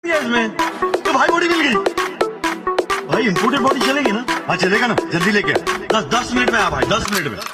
इसमें तो भाई बॉडी मिल गई भाई। इंपोर्टेड बॉडी चलेगी ना? हाँ चलेगा ना, जल्दी लेके आ। 10 मिनट में आ भाई, 10 मिनट में।